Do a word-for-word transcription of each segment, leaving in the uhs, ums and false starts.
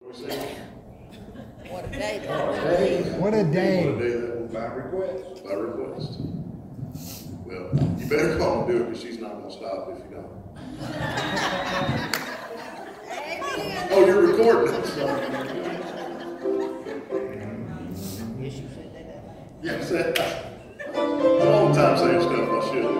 What a day that What a will day. be. What a day. What a day that will be. By request. By request. Well, you better call and do it because she's not going to stop if you don't. Oh, you're recording it. Sorry. Yes, you said that. Yeah, I said, I'm all the time saying stuff I shouldn't.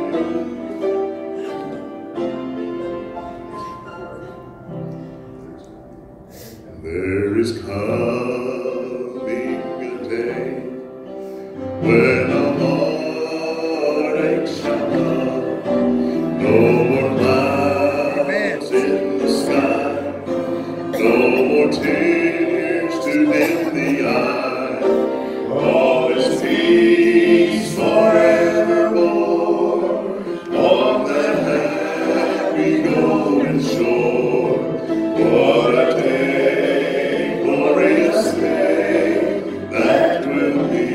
There is coming a day when a heartache shall come. No more clouds in the sky, no more tears to dim the eye. All is peace forevermore on the happy golden shore. What a day, glorious day that will be.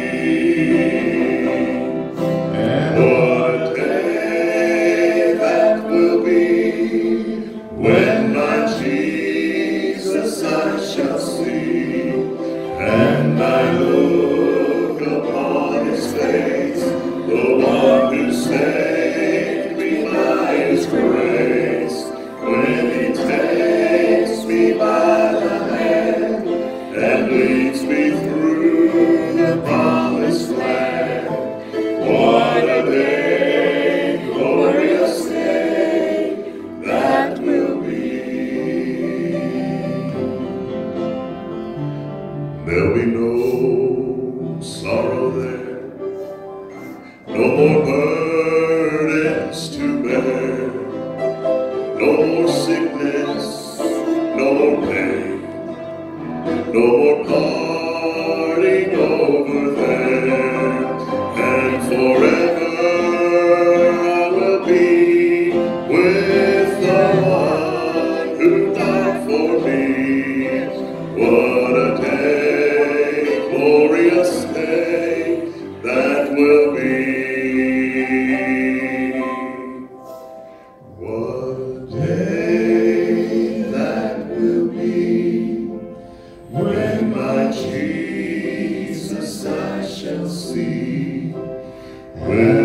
And what a day that will be when my Jesus I shall see, and I look upon his face, the one who saved me by his grace. When he takes me by the hand and leads me through the promised land. What a day, glorious day that will be. There'll be no sorrow there, no more burdens to bear, no more sickness, no more pain, no more parting over there, and forever I will be with the one who died for me. What a day, glorious day that will be. What a day that will be when my Jesus I shall see. When